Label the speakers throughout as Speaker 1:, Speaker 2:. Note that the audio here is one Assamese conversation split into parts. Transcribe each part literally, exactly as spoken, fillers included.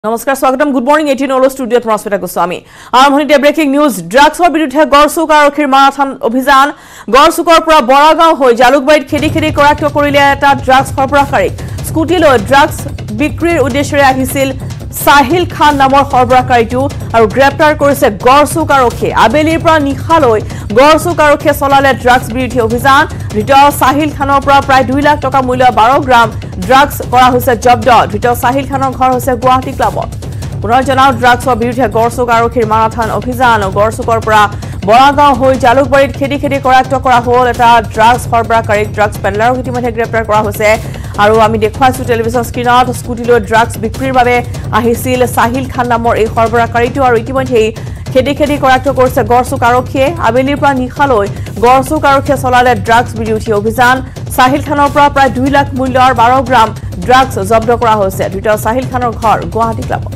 Speaker 1: নমস্কাৰ স্বাগতম গুড মৰ্নিং eighteen অল ষ্টুডিঅ'ত ৰশ্মিতা গোস্বামী আৰম্ভণিতে ব্ৰেকিং নিউজ ড্ৰাগছৰ বিৰুদ্ধে গড়চুক আৰক্ষীৰ মাৰাথন অভিযান গড়চুকৰ পৰা বৰাগাঁও হৈ জালুকবাৰীত খেদি খেদি কৰাক্ত কৰিলে এটা ড্ৰাগছ সৰবৰাহকাৰীক স্কুটি লৈ ড্ৰাগছ বিক্ৰীৰ উদ্দেশ্যৰে আহিছিল সাহিল খান নামৰ সৰবৰাহকাৰীটো আৰু গ্ৰেপ্তাৰ কৰিছে গড়চুক আৰক্ষীয়ে আবেলিৰ পৰা নিশালৈ গড়চুক আৰক্ষীয়ে চলালে ড্ৰাগছ বিৰোধী অভিযান ধৃত সাহিল খানৰ পৰা প্ৰায় দুই লাখ টকা মূল্যৰ বাৰ গ্ৰাম ড্ৰাগছ কৰা হৈছে জব্দ ধৃত সাহিল খানৰ ঘৰ হৈছে গুৱাহাটী ক্লাবত পুনৰ জনাও ড্ৰাগছৰ বিৰুদ্ধে গড়চুক আৰক্ষীৰ মাৰাথন অভিযান গড়চুকৰ পৰা বৰাগাঁও হৈ জালুকবাৰীত খেদি খেদি কৰাক্ত কৰা হ'ল এটা ড্ৰাগছ সৰবৰাহকাৰীক ড্ৰাগছ পেডলাৰক ইতিমধ্যে গ্ৰেপ্তাৰ কৰা হৈছে আৰু আমি দেখুৱাইছো টেলিভিছন স্ক্ৰীনত স্কুটি লৈ ড্ৰাগছ বিক্ৰীৰ বাবে আহিছিল সাহিল খান নামৰ এই সৰবৰাহকাৰীটো আৰু ইতিমধ্যে খেদি খেদি কৰাক্ত কৰিছে গড়চুক আৰক্ষীয়ে আবেলিৰ পৰা নিশালৈ গড়চুক আৰক্ষীয়ে চলালে ড্ৰাগছ বিৰোধী অভিযান সাহিল খানৰ পৰা প্ৰায় দুই লাখ মূল্যৰ বাৰ গ্ৰাম ড্ৰাগছ জব্দ কৰা হৈছে ধৃত সাহিল খানৰ ঘৰ গুৱাহাটী ক্লাবত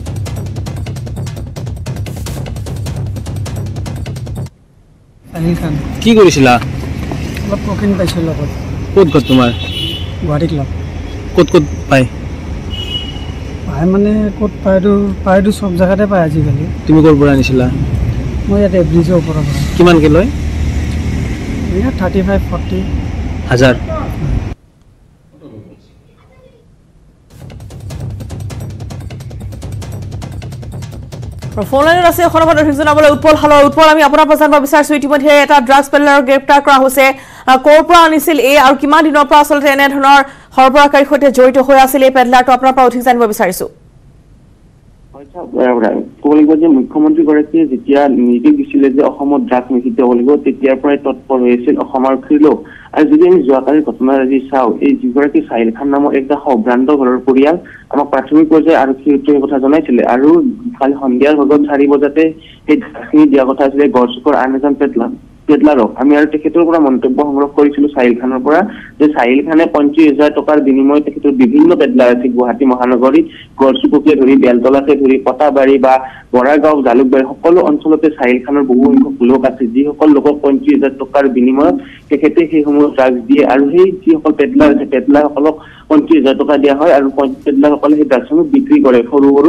Speaker 2: সাহিল খান
Speaker 3: কি কৰিছিলা
Speaker 2: অলপ কোকিং পাইছিল লগত
Speaker 3: ক'ত ক'ত তোমাৰ
Speaker 2: গুৱাহাটী ক্লাব
Speaker 3: ক'ত ক'ত পাই
Speaker 2: পাই মানে ক'ত পায়তো পায়তো চব জেগাতে পায় আজিকালি
Speaker 3: তুমি ক'ৰ পৰা আনিছিলা
Speaker 2: মই ইয়াতে ব্ৰিজৰ ওপৰৰ পৰা
Speaker 3: কিমানকৈ লয়
Speaker 2: এয়া থাৰ্টি ফাইভ ফৰ্টি
Speaker 3: হাজাৰ
Speaker 1: ফোন লাইনত আছে খনমত জনাবলৈ উৎপল হালৰ উৎপল আমি আপোনাৰ পৰা জানিব বিচাৰিছো ইতিমধ্যে এটা ড্ৰাগছ পেডলাৰক গ্ৰেপ্তাৰ কৰা হৈছে ক'ৰ পৰা আনিছিল এই আৰু কিমান দিনৰ পৰা আচলতে এনে ধৰণৰ সৰবৰাহকাৰীৰ সৈতে জড়িত হৈ আছিল এই পেডলাৰটো আপোনাৰ পৰা অধিক জানিব বিচাৰিছো
Speaker 4: মুখ্যমন্ত্ৰী গৰাকীয়ে যেতিয়া নিৰ্দেশ দিছিলে যে অসমত ড্ৰাগছ নিষিদ্ধ হ'ব লাগিব তেতিয়াৰ পৰাই তৎপৰ হৈ আছিল অসম আৰক্ষীৰ লোক আৰু যদি আমি যোৱাকালিৰ ঘটনা আজি চাওঁ এই যিগৰাকী সাহিল খান নামৰ এটা সম্ভ্ৰান্ত ঘৰৰ পৰিয়াল আমাক প্ৰাথমিক পৰ্যায়ে আৰক্ষী সূত্ৰে কথা জনাইছিলে আৰু কালি সন্ধিয়াৰ ভাগত চাৰি বজাতে সেই ড্ৰাগছখিনি দিয়া কথা আছিলে গড়চুকৰ আন এজন পেডলাৰ পেডলাৰক আমি আৰু তেখেতৰ পৰা মন্তব্য সংগ্ৰহ কৰিছিলো সাহিল খানৰ পৰা যে সাহিল খানে পঞ্চাছ হাজাৰ টকাৰ বিনিময়ত তেখেতৰ বিভিন্ন পেডলাৰ আছে গুৱাহাটী মহানগৰীত গড়চুককে ধৰি বেলতলাকে ধৰি পটাবাৰী বা বৰাগাঁও জালুকবাৰী সকলো অঞ্চলতে সাহিল খানৰ বহু সংখ্যক লোক আছে যিসকল লোকক পঞ্চাছ হাজাৰ টকাৰ বিনিময়ত তেখেতে সেইসমূহ ড্ৰাগছ দিয়ে আৰু সেই যিসকল পেডলাৰ আছে পেডলাৰসকলক পঞ্চাছ হাজাৰ টকা দিয়া হয় আৰু পেডলাৰসকলে সেই ড্ৰাগছসমূহ বিক্ৰী কৰে সৰু সৰু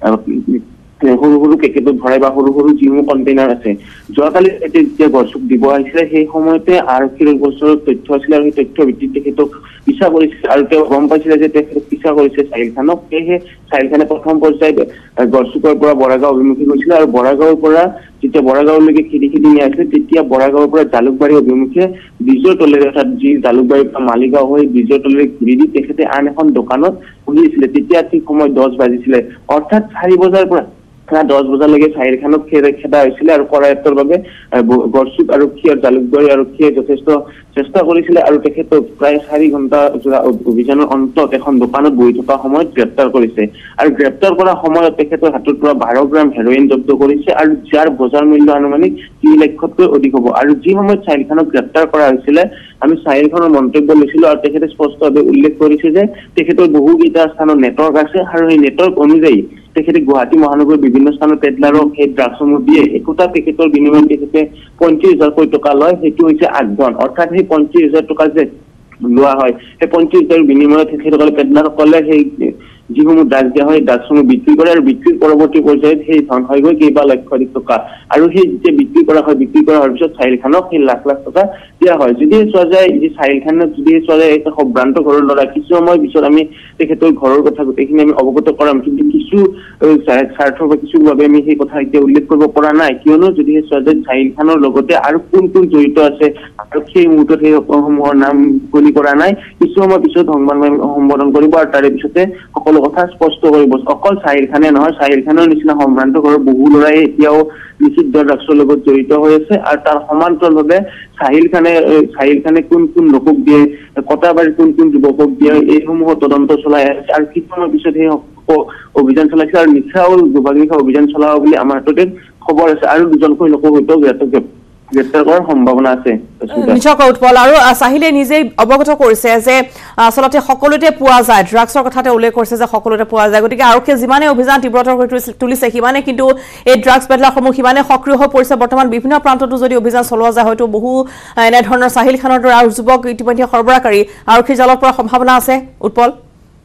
Speaker 4: সৰু সৰু পেকেটত ভৰাই বা সৰু সৰু যিসমূহ কণ্টেইনাৰ আছে যোৱাকালি যেতিয়া গড়চুক দিব আহিছিলে সেই সময়তে আৰক্ষীৰ ওচৰত তথ্য আছিলে আৰু সেই তথ্য ভিত্তিত তেখেতক পিছা কৰিছিল আৰু তেওঁ গম পাইছিলে যে তেখেতক পিছা কৰিছে সাহিল খানক সেয়েহে সাহিল খানে প্ৰথম পৰ্যায়ত গড়চুকৰ পৰা বৰাগাঁও অভিমুখী গৈছিলে আৰু বৰাগাঁৱৰ পৰা যেতিয়া বৰাগাঁৱলৈকে খেদি খেদি নিয়ে আছিলে তেতিয়া বৰাগাঁৱৰ পৰা জালুকবাৰী অভিমুখে ব্ৰিজৰ তলেৰে অৰ্থাৎ যি জালুকবাৰীৰ পৰা মালিগাঁও হৈ ব্ৰিজৰ তলেৰে ঘূৰি দি তেখেতে আন এখন দোকানত বহি আছিলে তেতিয়া ঠিক সময় দহ বাজিছিলে অৰ্থাৎ চাৰি বজাৰ পৰা দহ বজালৈকে সাহিল খানক খেদা হৈছিলে আৰু কৰায়ত্তৰ বাবে গড়চুক আৰক্ষী আৰু জালুকবাৰী আৰক্ষীয়ে যথেষ্ট চেষ্টা কৰিছিলে আৰু তেখেতক প্ৰায় চাৰি ঘণ্টা অভিযানৰ অন্তত এখন দোকানত বহি থকা সময়ত গ্ৰেপ্তাৰ কৰিছে আৰু গ্ৰেপ্তাৰ কৰা সময়ত তেখেতৰ হাতৰ পৰা বাৰ গ্ৰাম হেৰইন জব্দ কৰিছে আৰু যাৰ বজাৰ মূল্য আনুমানিক তিনি লাখতকৈ অধিক হ'ব আৰু যি সময়ত সাহিল খানক গ্ৰেপ্তাৰ কৰা হৈছিলে আমি সাহিল খানৰ মন্তব্য লৈছিলো আৰু তেখেতে স্পষ্টভাৱে উল্লেখ কৰিছে যে তেখেতৰ বহুকেইটা স্থানত নেটৱৰ্ক আছে আৰু সেই নেটৱৰ্ক অনুযায়ী তেখেতে গুৱাহাটী মহানগৰীৰ বিভিন্ন স্থানত পেডলাৰক সেই ড্ৰাগছসমূহ দিয়ে একোটা পেকেটৰ বিনিময়ত তেখেতে পঞ্চাছ হাজাৰকৈ টকা লয় সেইটো হৈছে আঠ ধন অৰ্থাৎ সেই পঞ্চাছ হাজাৰ টকা যে লোৱা হয় সেই পঞ্চাছ হাজাৰৰ বিনিময়ত তেখেতসকলে পেডলাৰসকলে সেই যিসমূহ ড্ৰাগছ দিয়া হয় ড্ৰাগছসমূহ বিক্ৰী কৰে আৰু বিক্ৰীৰ পৰৱৰ্তী পৰ্যায়ত সেই ধন হৈ গৈ কেইবা লক্ষাধিক টকা আৰু সেই যেতিয়া বিক্ৰী কৰা হয় বিক্ৰী কৰা হোৱাৰ পিছত সাহিল খানক সেই লাখ লাখ টকা দিয়া হয় যদি চোৱা যায় যে সাহিল খানক যদি চোৱা যায় এটা সম্ভ্ৰান্ত ঘৰৰ ল'ৰা কিছু সময় পিছত আমি তেখেতৰ ঘৰৰ কথা গোটেইখিনি আমি অৱগত কৰাম কিন্তু কিছু স্বাৰ্থৰ বা কিছু বাবে আমি সেই কথা এতিয়া উল্লেখ কৰিব পৰা নাই কিয়নো যদি চোৱা যায় সাহিল খানৰ লগতে আৰু কোন কোন জড়িত আছে আৰু সেই মুহূৰ্তত সেই সমূহৰ নাম গুলি কৰা নাই কিছু সময় পিছত সংবাদ সম্বোধন কৰিব আৰু তাৰে পিছতে সকলো কথা স্পষ্ট কৰিব অকল সাহিল খানে নহয় সাহিল খানৰ নিচিনা সম্ভ্ৰান্ত ঘৰৰ বহু ল'ৰাই এতিয়াও নিষিদ্ধ ড্ৰাগছৰ লগত জড়িত হৈ আছে আৰু তাৰ সমান্তৰালভাৱে সাহিল খানে সাহিল খানে কোন কোন লোকক দিয়ে কটাবাৰীৰ কোন কোন যুৱকক দিয়ে এইসমূহ তদন্ত চলাই আছে আৰু কিছু সময় পিছত সেই অভিযান চলাইছে আৰু নিশাও দুভাগ নিশা অভিযান চলাব বুলি আমাৰ হাততে খবৰ আছে আৰু দুজনকৈ লোকক হয়তো গ্ৰেপ্তাৰ কৰাৰ সম্ভাৱনা আছে
Speaker 1: নিশ্চয় উৎপল আৰু সাহিলে নিজেই অৱগত কৰিছে যে আচলতে সকলোতে পোৱা যায় ড্ৰাগছৰ কথাতে উল্লেখ কৰিছে যে সকলোতে পোৱা যায় গতিকে আৰক্ষীয়ে যিমানে অভিযান তীব্ৰতৰ কৰি তুলিছে সিমানে কিন্তু এই ড্ৰাগছ পেডলাৰসমূহ সিমানে সক্ৰিয় হৈ পৰিছে বৰ্তমান বিভিন্ন প্ৰান্ততো যদি অভিযান চলোৱা যায় হয়তো বহু এনে ধৰণৰ সাহিল খানৰ দৰে আৰু যুৱক ইতিমধ্যে সৰবৰাহকাৰী আৰক্ষী জালত পৰা সম্ভাৱনা আছে উৎপল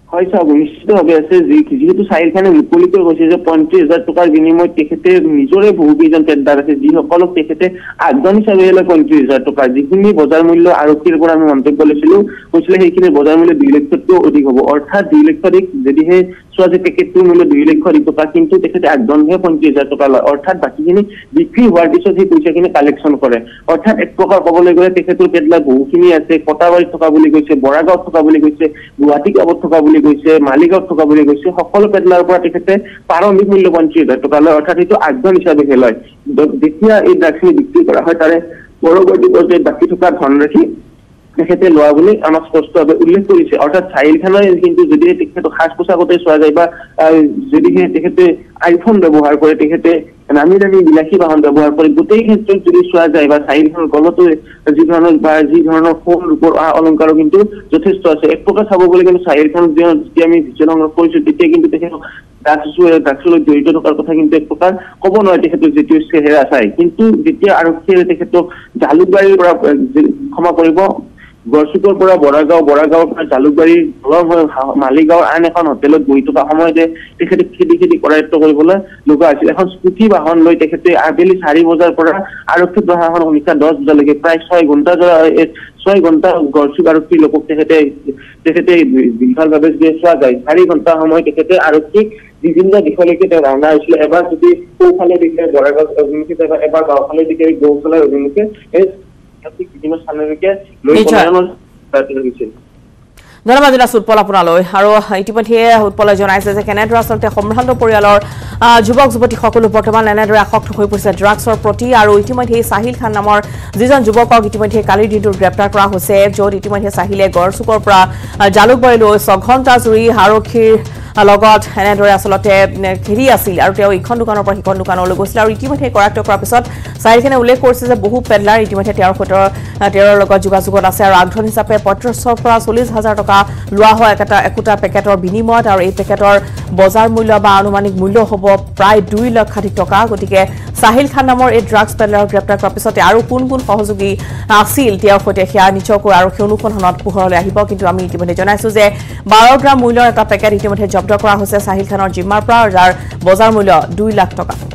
Speaker 4: হয় চাওক নিশ্চিতভাৱে আছে যিহেতু চাহিল খানে মুকলিকৈ কৈছে যে পঞ্চাশ হাজাৰ টকাৰ বিনিময়ত তেখেতে নিজৰে বহু কেইজন টেণ্ডাৰ আছে যিসকলক তেখেতে আগধন হিচাপে লয় পঞ্চাশ হাজাৰ টকা যিখিনি বজাৰ মূল্য আৰক্ষীৰ পৰা আমি মন্তব্য লৈছিলো কৈছিলে সেইখিনি বজাৰ মূল্য দুই লক্ষতকৈও অধিক হ'ব অৰ্থাৎ দুই লক্ষ অধিক যদিহে চোৱা যে পেকেটটোৰ মূল্য দুই লক্ষ অধিক টকা কিন্তু তেখেতে আগধনহে পঞ্চাশ হাজাৰ টকা লয় অৰ্থাৎ বাকীখিনি বিক্ৰী হোৱাৰ পিছত সেই পইচাখিনি কালেকশ্যন কৰে অৰ্থাৎ এক প্ৰকাৰ ক'বলৈ গ'লে তেখেতৰ পেডলাৰ বহুখিনি আছে কটাবাৰীত থকা বুলি কৈছে বৰাগাঁৱত থকা বুলি কৈছে গুৱাহাটী ক্লাবত থকা বুলি কৈছে মালিগাঁৱত থকা বুলি কৈছে সকলো পেডলাৰৰ পৰা তেখেতে প্ৰাৰম্ভিক মূল্য পঞ্চাশ হাজাৰ টকা লয় অৰ্থাৎ এইটো আগধন হিচাপেহে লয় যেতিয়া এই ড্ৰাগছখিনি বিক্ৰী কৰা হয় তাৰে পৰৱৰ্তী পৰ্যায়ত বাকী থকা ধনৰাশি তেখেতে লোৱা বুলি আমাক স্পষ্টভাৱে উল্লেখ কৰিছে অৰ্থাৎ চাহিল খানৰ কিন্তু যদি তেখেতক সাজ পোছাকতে চোৱা যায় বা যদিহে তেখেতে আইফোন ব্যৱহাৰ কৰে তেখেতে নামী দামী বিলাসী বাহন ব্যৱহাৰ কৰে গোটেই ক্ষেত্ৰত যদি চোৱা যায় বা চাহিল খানৰ গলতো যি ধৰণৰ বা যি ধৰণৰ সোণ ৰূপৰ অলংকাৰো কিন্তু যথেষ্ট আছে এক প্ৰকাৰ চাব গ'লে কিন্তু চাহিল খানক যেতিয়া আমি ভিডিঅ' সংগ্ৰহ কৰিছো তেতিয়া কিন্তু তেখেতক ড্ৰাগছৰ লগত জড়িত থকাৰ কথা কিন্তু এক প্ৰকাৰ ক'ব নোৱাৰে তেখেতক যেতিয়া চেহেৰা চাই কিন্তু যেতিয়া আৰক্ষীয়ে তেখেতক জালুকবাৰীৰ পৰা ক্ষমা কৰিব গড়চুকৰ পৰা বৰাগাঁও বৰাগাঁৱৰ পৰা জালুকবাৰীৰ মালিগাঁৱৰ আন এখন হোটেলত বহি থকা সময়তে তেখেতে খেদি খেদি কৰায়ত্ব কৰিবলৈ লগা হৈছিল এখন স্কুটি বাহন লৈ তেখেতে আবেলি চাৰি বজাৰ পৰা আৰক্ষী প্ৰশাসন নিশা দহ বজালৈকে প্ৰায় ছয় ঘণ্টা ছয় ঘণ্টা গড়চুক আৰক্ষীৰ লোকক তেখেতে তেখেতে বিশালভাৱে যদি চোৱা যায় চাৰি ঘণ্টা সময় তেখেতে আৰক্ষীক বিভিন্ন দিশলৈকে তেওঁ ৰাওনা হৈছিলে এবাৰ যদি সোঁফালে দিশে বৰাগাঁও অভিমুখে এবাৰ গাঁওফালে দিশে গৌচালাৰ অভিমুখে এই বিভিন্ন স্থানলৈকে লৈ গৈছিল
Speaker 1: ধন্যবাদ জনাইছো উৎপল আপোনালৈ আৰু ইতিমধ্যে উৎপলে জনাইছে যে কেনেদৰে আচলতে সম্ভ্ৰান্ত পৰিয়ালৰ যুৱক যুৱতী সকলো বৰ্তমান এনেদৰে আসক্ত হৈ পৰিছে ড্ৰাগছৰ প্ৰতি আৰু ইতিমধ্যে চাহিল খান নামৰ যিজন যুৱকক ইতিমধ্যে কালিৰ দিনটোত গ্ৰেপ্তাৰ কৰা হৈছে য'ত ইতিমধ্যে চাহিলে গড়চুকৰ পৰা জালুকবাৰীলৈ ছঘণ্টা জুৰি আৰক্ষীৰ লগত এনেদৰে আচলতে ঘেৰি আছিল আৰু তেওঁ ইখন দোকানৰ পৰা সিখন দোকানলৈ গৈছিল আৰু ইতিমধ্যে কৰায়ত্ব কৰাৰ পিছত চাহিল খানে উল্লেখ কৰিছে যে বহু পেডলাৰ ইতিমধ্যে তেওঁৰ সৈতে তেওঁৰ লগত যোগাযোগত আছে আৰু আগধন হিচাপে পঁয়ত্ৰিছৰ পৰা চল্লিছ হাজাৰ টকা লোৱা হয় এটা একোটা পেকেটৰ বিনিময়ত আৰু এই পেকেটৰ বজাৰ মূল্য বা আনুমানিক মূল্য হ'ব প্ৰায় দুই লক্ষাধিক টকা গতিকে চাহিল খান নামৰ এই ড্ৰাগছ পেডলাৰক গ্ৰেপ্তাৰ কৰাৰ পিছতে আৰু কোন কোন সহযোগী আছিল তেওঁৰ সৈতে সেয়া নিশ্চয়কৈ আৰক্ষী অনুসন্ধানত পোহৰলৈ আহিব কিন্তু আমি ইতিমধ্যে জনাইছো যে বাৰ গ্ৰাম মূল্যৰ এটা পেকেট ইতিমধ্যে জব্দ কৰা হৈছে চাহিল খানৰ জিম্মাৰ পৰা যাৰ বজাৰ মূল্য দুই লাখ টকা